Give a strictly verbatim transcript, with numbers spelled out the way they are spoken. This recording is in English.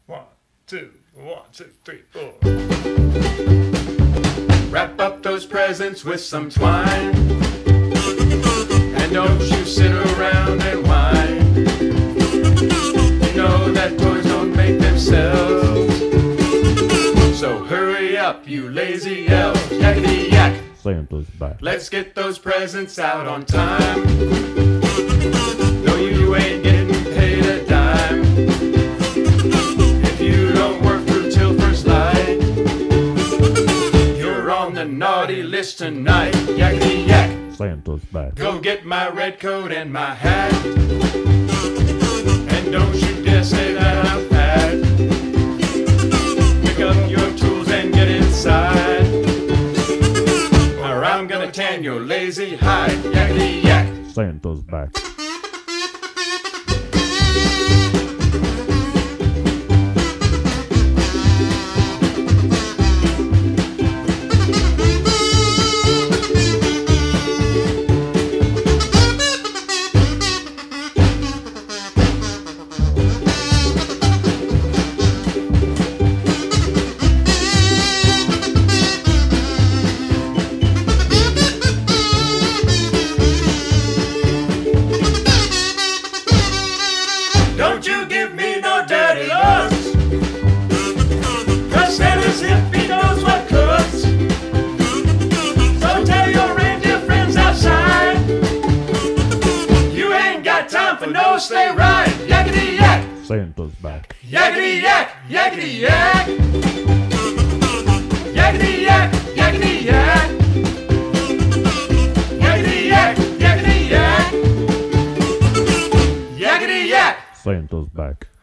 One, two, one, two, three, four. Wrap up those presents with some twine, and don't you sit around and whine. You know that toys don't make themselves, so hurry up, you lazy elf. Yakety yak, Santa's back. let's get those presents out on time. No, you ain't getting paid a dime if you don't work through till first light. You're on the naughty list tonight. Yakety yak, Santa's back. go get my red coat and my hat, and don't you dare say that I'm fat. Pick up your tools and get inside, or I'm gonna tan your lazy hide. Yakety yak, Santa's back. don't you give me no dirty looks, 'cause Santa's hip, he knows what cooks. So tell your reindeer friends outside, you ain't got time for no sleigh ride. Yakety yak, Santa's back. yakety yak, yakety yak. Yakety yak, yakety yak. Yakety yak, yakety yak. Yakety yak. Santa's back.